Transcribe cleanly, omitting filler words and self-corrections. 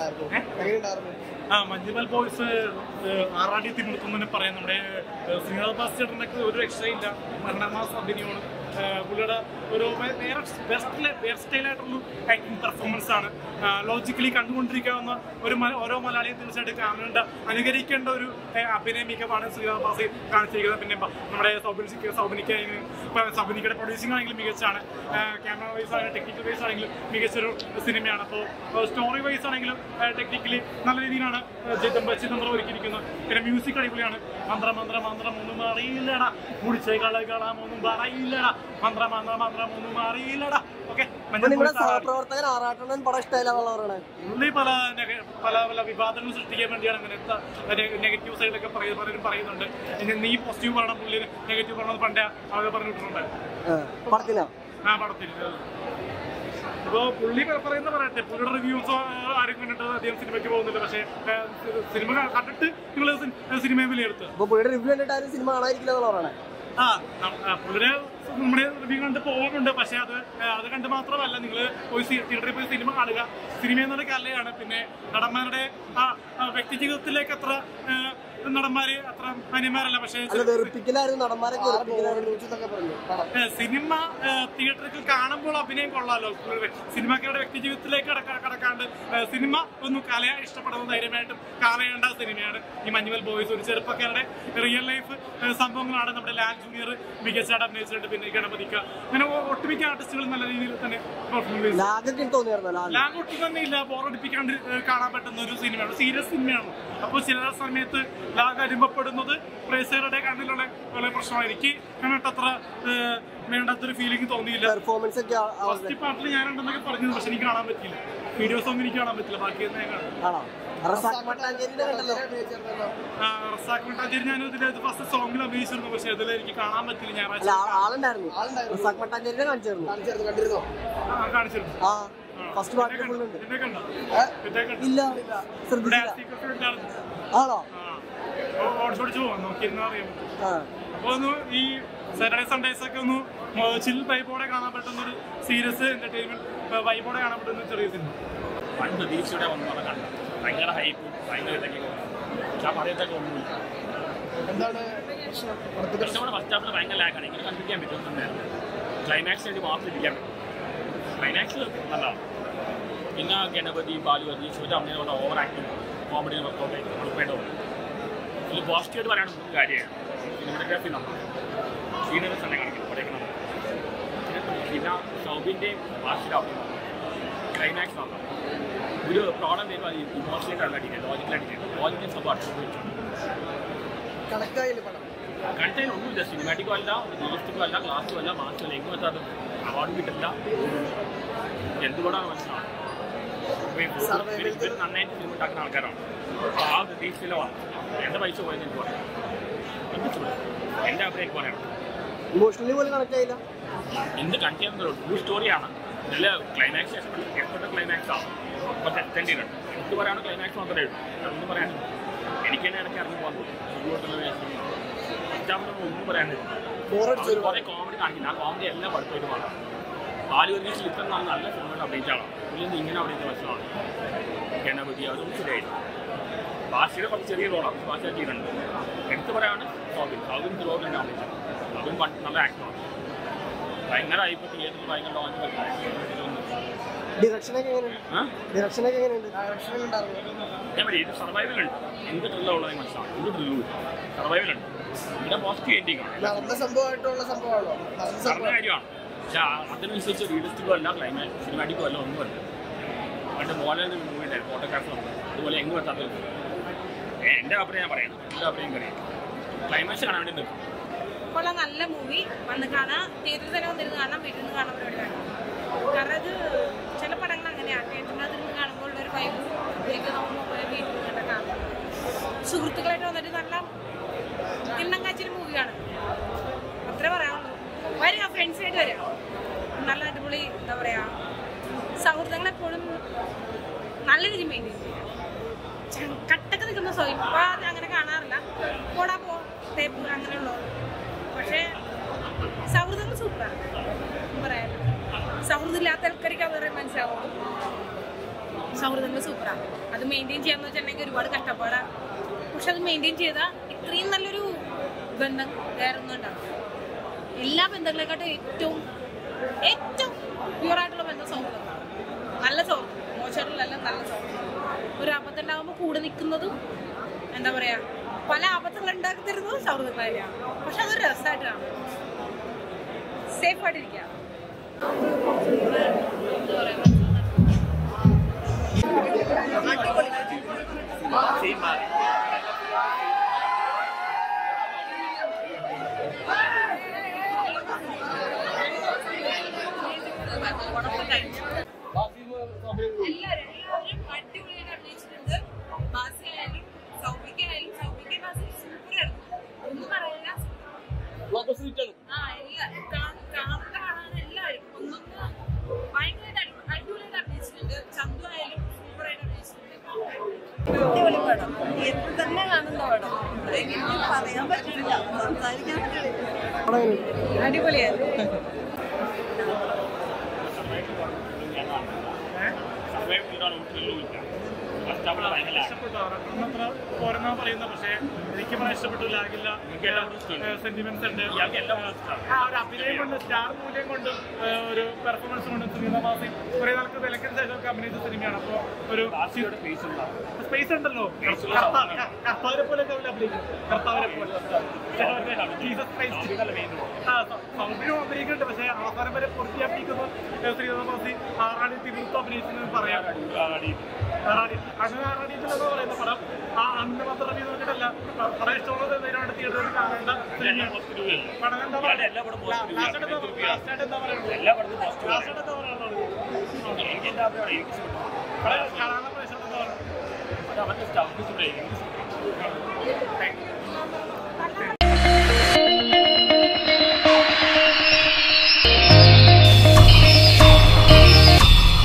Manjummel boys ആറാടി തിമിർത്തുന്നതിന് പറയാം. നമ്മുടെ ശ്രീനാഥ് ഭാസ്കറിന്റെ ഒരു രക്ഷയില്ല, മരണമാസ് അഭിനയമാണ്. പുള്ളിയുടെ ഒരു ഹെയർ സ്റ്റൈലായിട്ടുള്ള ആക്ടിങ് പെർഫോമൻസ് ആണ്. ലോജിക്കലി കണ്ടുകൊണ്ടിരിക്കാവുന്ന ഓരോ മലയാളിയും തീർച്ചയായിട്ടും കാണേണ്ട, അനുകരിക്കേണ്ട ഒരു അഭിനയ മികവാണ് ശ്രീനാഥ് ഭാസ്കർ കാണിച്ചിരിക്കുന്നത്. പിന്നെ നമ്മുടെ സൗബിനിക്കയുടെ പ്രൊഡ്യൂസിംഗ് ആണെങ്കിലും മികച്ചാണ്, ക്യാമറ വൈസ് ആണെങ്കിലും ടെക്നിക്കൽ വൈസ് ആണെങ്കിലും മികച്ചൊരു സിനിമയാണ്. അപ്പോൾ സ്റ്റോറി വൈസ് ആണെങ്കിലും ടെക്നിക്കലി നല്ല രീതിയിലാണ് ചിദംബരം ഒരുക്കിയിരിക്കുന്നത്. പിന്നെ മ്യൂസിക് അടിപൊളിയാണ്. മന്ത്രം ഒന്നും അറിയില്ലടാ, കുടിച്ചേ കളകളാം ഒന്നും പറയില്ലടാ, മന്ത്രം ഒന്നും അറിയില്ലടാ. ഓക്കെ, പുള്ളി പല വിവാദങ്ങൾ സൃഷ്ടിക്കാൻ വേണ്ടിയാണ് അങ്ങനത്തെ നെഗറ്റീവ് സൈഡൊക്കെ പലരും പറയുന്നുണ്ട്. നീ പോസിറ്റീവ് പറയണം, പുള്ളി നെഗറ്റീവ് പറയണം പണ്ടേ അവർ പറഞ്ഞിട്ടുണ്ട് പടത്തിന്. ഇപ്പൊ പുള്ളി പറയട്ടെ, പുള്ളിയുടെ റിവ്യൂസ് ആരും കണ്ടിട്ട് അധികം സിനിമയ്ക്ക് പോകുന്നില്ല. പക്ഷേ സിനിമ കണ്ടിട്ട് നിങ്ങൾ സിനിമയെ വിലയിരുത്തുക. പുള്ളിയുടെ നമ്മുടെ റിവ്യൂ കണ്ട് പോകുന്നുണ്ട്. പക്ഷെ അത് കണ്ട് മാത്രമല്ല, നിങ്ങൾ പോയി തിയേറ്ററിൽ പോയി സിനിമ കാണുക. സിനിമ എന്നൊരു കലയാണ്. പിന്നെ നടന്മാരുടെ വ്യക്തി ജീവിതത്തിലേക്ക് അത്ര നടന്മാര് അത്ര മാന്യന്മാരല്ല. പക്ഷേ സിനിമ തിയേറ്ററിൽ കാണുമ്പോൾ അഭിനയം കൊള്ളാലോ. സിനിമാക്കാരുടെ വ്യക്തി ജീവിതത്തിലേക്ക് കടക്കാണ്ട് സിനിമ ഒന്ന് കലയെ ഇഷ്ടപ്പെടുന്ന ധൈര്യമായിട്ടും കാണേണ്ട സിനിമയാണ് ഈ മഞ്ജുമൽ ബോയ്സ്. ഒരു ചെറുപ്പക്കാരുടെ റിയൽ ലൈഫ് സംഭവങ്ങളാണ്. നമ്മുടെ ലാൽ ജൂനിയർ മികച്ചായിട്ട് അഭിനയിച്ചിട്ടുണ്ട്. പിന്നെ ഗണപതിക്ക, അങ്ങനെ ഒട്ടുമിക്ക ആർട്ടിസ്റ്റുകൾ നല്ല രീതിയിൽ തന്നെ ലാഗ് ഒട്ടും തന്നെ ഇല്ല. ബോറടിപ്പിക്കാണ്ട് കാണാൻ പറ്റുന്ന ഒരു സിനിമയാണ്, സീരിയസ് സിനിമയാണ്. അപ്പോൾ ചില സമയത്ത് ലാഗ് അനുഭവപ്പെടുന്നത് പ്രേക്ഷകരുടെ കണ്ണിലുള്ള വളരെ പ്രശ്നമാണ്. എനിക്ക് കണ്ടിട്ടത്ര വേണ്ടാത്തൊരു ഫീലിംഗ് തോന്നിയില്ല. ഫസ്റ്റ് പാർട്ടിൽ ഞാനുണ്ടെന്നൊക്കെ പറഞ്ഞത്, പക്ഷെ എനിക്ക് കാണാൻ പറ്റിയില്ല. വീഡിയോസ് ഒന്നും എനിക്ക് കാണാൻ പറ്റില്ല. ബാക്കി റസാഖ് മട്ടാഞ്ചേരി ഞാൻ ഇതിൽ ഫസ്റ്റ് സോങ്ങിൽ അഭിനയിച്ചിരുന്നു. പക്ഷെ അതിൽ എനിക്ക് കാണാൻ പറ്റില്ല. ഞായറാഴ്ച കാണിച്ചിരുന്നു. അപ്പൊ ഒന്ന് ഈ സാറ്റർഡേ സൺഡേസ് ഒക്കെ ഒന്ന് ചിൽ വൈബോടെ കാണാൻ പറ്റുന്ന ഒരു സീരിയസ് എന്റർടൈൻമെന്റ് വൈബോടെ കാണാൻ പറ്റുന്ന ചെറിയ സിനിമ. പണ്ട് ദീക്ഷയുടെ വന്നതാണ് കണ്ടത്. ഭയങ്കര ഹൈപ്പും ഭയങ്കര ഇതൊക്കെ പറയത്തൊക്കെ ഒന്നുമില്ല. പ്രശ്നം ഫസ്റ്റ് ഹാഫിൽ ഭയങ്കര ലാഗാണ്. ഇങ്ങനെ കണ്ടിരിക്കാൻ പറ്റുന്നുണ്ടായിരുന്നു. ക്ലൈമാക്സ് വേണ്ടി മാത്രം ഇരിക്കാൻ പറ്റും. ക്ലൈമാക്സ് നല്ലതാണ്. പിന്നെ ഗണപതി ബാലുവതി ശിവരാമനോട് ഓവർ ആക്ടിങ് കോമഡി വർക്കൗട്ട് ഉൾപ്പെടേണ്ടത്. ഇതിൽ പോസിറ്റീവായിട്ട് പറയാനുള്ള മൂന്ന് കാര്യമാണ്. സിനിമോഗ്രാഫി നമ്മൾ സീനറി തന്നെ കാണിക്കുന്നത് പഠിക്കണം. പിന്നെ സൗബിൻ്റെയും ഭാഷയിലാവും ക്ലൈമാക്സ് നോക്കാം. ഒരു പ്രോബ്ലം ചെയ്യുമ്പോൾ അത് ഇമോഷണലായിട്ട് അടിക്കുന്നത്, ലോജിക്കൽ സംഭവം കണക്റ്റായി ഒന്നുമില്ല. സിനിമാറ്റിക്കും അല്ല, റിയലിസ്റ്റിക്കും അല്ല, ക്ലാസ്സും അല്ല, മാർക്സും അല്ല. എങ്ങും എത്താതെ അവാർഡ് കിട്ടില്ല. എന്തുകൊണ്ടാണ് മനസ്സിലാവുന്നത്? നന്നായിട്ട് സിനിമ ഉണ്ടാക്കുന്ന ആൾക്കാരാണ്. അപ്പോൾ ആ പ്രതീക്ഷയിലാണ് എൻ്റെ പൈസ പോയെന്ന് എനിക്ക് പറയാം. എൻ്റെ അഭിപ്രായം എനിക്ക് പറയാം. എന്ത് കണക്ട് ചെയ്യാൻ ട്രൂ സ്റ്റോറിയാണ്. ഇതിൽ ക്ലൈമാക്സ് എക്സ്പെക്ട് ക്ലൈമാക്സ് ആണ്. കുറച്ച് എക്സ്റ്റെൻഡ് ചെയ്തിട്ടുണ്ട്. എനിക്ക് പറയാനുള്ള ക്ലൈമാക്സ് മാത്രമേ ഉള്ളൂ. അതൊന്നും പറയാനില്ല. എനിക്ക് തന്നെ ഇടയ്ക്ക് ഇറങ്ങി പോകാൻ പറ്റും. ഒന്നും പറയാനില്ല. കുറേ കോമഡി കാണിക്കുന്നത്. ആ കോമഡി എല്ലാം പഠിത്തമായിട്ട് മാറാം. ബാലുവരീഷ് ഇപ്പം നല്ല സിനിമയുടെ അപ്ഡേറ്റാണ്. പുള്ളിൽ നിന്ന് ഇങ്ങനെ അപ്ഡേറ്റ് വശമാണ്. ഗണപതി അതൊന്നും ശരിയായില്ല. ഭാഷയുടെ കുറച്ച് ചെറിയ റോളാണ് ഭാഷ ചെയ്തിട്ടുണ്ട്. എടുത്ത് പറയാണ് സൗബിൻ റോൾ തന്നെ അപ്ഡേറ്റ്. അതും നല്ല ആക്ടറാണ്. ഭയങ്കര ഇപ്പോൾ തിയേറ്ററിൽ ഭയങ്കര ലോഞ്ച് ഞാൻ പറയും. ഇത് സർവൈവലുണ്ട്. എന്ത് ത്രില്ലുള്ളത് മനസ്സിലാണ്. എന്ത് ത്രില്ലും സർവൈവലുണ്ട്. ഇവിടെ പോസിറ്റീവ് എൻഡിങ് ആണ്. നടന്ന കാര്യമാണ്. പക്ഷെ അതിനനുസരിച്ച് റിയലിസ്റ്റിക്കും അല്ല, ക്ലൈമാക്സ് സിനിമാറ്റിക്കും അല്ല, ഒന്നുമല്ല. പണ്ട് മോഹൻലാൽ മൂവി ഉണ്ടായിരുന്നു ഫോട്ടോഗ്രാഫർ. അതുപോലെ എങ്ങും എത്താത്തത് എൻ്റെ അഭിപ്രായം പറയണം. എൻ്റെ അഭിപ്രായം പറയും. ക്ലൈമാക്സ് കാണാൻ വേണ്ടി നിൽക്കും. കൊള്ളാം, നല്ല മൂവി. വന്ന് കാണാം, തിയേറ്ററിൽ തന്നെ വന്നിരുന്ന് കാണാം, വീട്ടിൽ നിന്ന് കാണാൻ പരിപാടിയാണ്. കാരണം അത് ചില പടങ്ങൾ അങ്ങനെയാണ്. തിയേറ്ററിനകത്ത് നിന്ന് കാണുമ്പോൾ ഉള്ളൊരു വൈബ് വീട്ടിൽ നിന്ന് കാണാം. സുഹൃത്തുക്കളായിട്ട് വന്നിട്ട് നല്ല തിണ്ണം കാച്ചിൽ മൂവിയാണ്. അത്രേ പറയാനുള്ളൂ. വരിക, ഫ്രണ്ട്സായിട്ട് വരിക. നല്ല അടിപൊളി എന്താ പറയുക, സൗഹൃദങ്ങളെപ്പോഴും നല്ല രീതിയിൽ മെയിൻറ്റെയിൻ ചെയ്യുക. കട്ടൊക്കെ നിൽക്കുന്ന ഇപ്പം അങ്ങനെ കാണാറില്ല. പോടാ പോ തേപ്പ് അങ്ങനെയുള്ളൂ. പക്ഷേ സൗഹൃദങ്ങൾ സൂപ്പറാണ്. പറയാൻ സൗഹൃദം ഇല്ലാത്ത ആൾക്കാർക്ക് അവരെ മനസ്സിലാവും. സൗഹൃദങ്ങൾ സൂപ്പറാണ്. അത് അത് മെയിൻറ്റെയിൻ ചെയ്യാന്ന് വെച്ചിട്ടുണ്ടെങ്കിൽ ഒരുപാട് കഷ്ടപ്പാടാണ്. പക്ഷെ അത് മെയിൻറ്റെയിൻ ചെയ്താൽ ഇത്രയും നല്ലൊരു ബന്ധം വേറെ ഒന്നും ഉണ്ടാകും. എല്ലാ ബന്ധങ്ങളെക്കാട്ടും ഏറ്റവും പ്യുവറായിട്ടുള്ള ബന്ധം സൗഹൃദം. നല്ല സൗഹൃദം, മോശമായിട്ടുള്ള നല്ല സൗഹൃദം. ഒരു ആപത്തുണ്ടാകുമ്പോൾ കൂടെ നിൽക്കുന്നതും എന്താ പറയാ, പല ആപത്തുകൾ ഉണ്ടാക്കി തരുന്നതും സൗഹൃദങ്ങളായിരിക്കാം. പക്ഷെ അതൊരു രസമായിട്ട് കാണും. സേഫായിട്ടിരിക്കുക. എല്ലാവരും അടിപൊളിയായിട്ട് അഭിനയിച്ചിട്ടുണ്ട്. ബാസിയായാലും സൗഭിക്കായാലും സൂപ്പറായിരുന്നു. ഒന്നും പറയാനില്ല. കാണാൻ എല്ലാവരും ഒന്നൊന്ന് ഭയങ്കരമായിട്ട് അടിപൊളിയായിട്ട് അഭിനയിച്ചിട്ടുണ്ട്. ചന്തു ആയാലും സൂപ്പറായിട്ട് അഭിനയിച്ചിട്ടുണ്ട്. അടിപൊളി പടം, എപ്പോൾ തന്നെ കാണുന്ന പടം. പറയാൻ പറ്റില്ല, സംസാരിക്കാൻ പറ്റില്ല. അടിപൊളിയായിരുന്നു. ഇഷ്ടപ്പെട്ടു പോരെന്നാ പറയുന്നത്. പക്ഷേ എനിക്ക് പറയാൻ ഇഷ്ടപ്പെട്ടു. ലാഗില്ല, സെന്റിമെന്റ്സ് ഉണ്ട്, ഒരു അഭിനയം കൊണ്ട്, സ്റ്റാർ മൂല്യം കൊണ്ടും ഒരു പെർഫോമൻസ് കൊണ്ടും സുനിത മാസി കുറെ നാൾക്ക് വിലക്കിന് ശേഷമൊക്കെ അഭിനയിച്ച സിനിമയാണ്. അപ്പോൾ ഒരു സ്പേസ് ഉണ്ടല്ലോ. കർത്താവിനെ പോലെ അഭിനയിക്കും. കർത്താവിനെ പോലെ സൗന്ദര്യം അഭിനയിക്കുന്നുണ്ട്. പക്ഷേ അവസാനം വരെ പൂർത്തിയാക്കിയിരിക്കുന്നു ശ്രീനാഥ മാസി. ആറാടി തിരുവനന്തപുരം അഭിനയിച്ചെന്ന് പറയാം. അണ്ണാറാടിയെന്ന് പറയുന്ന പടം ആ അന്ന് മാത്രം അഭിനയം നോക്കിയിട്ടല്ല, പടം ഇഷ്ടമുള്ളത് നേരിട്ട് തിയേറ്ററിൽ കാണേണ്ട പടം. എന്താ പറയുക, ലാസ്റ്റ് എന്താ പറയുന്നത്? കാണാനുള്ള പ്രശ്നം എന്താ പറയുക?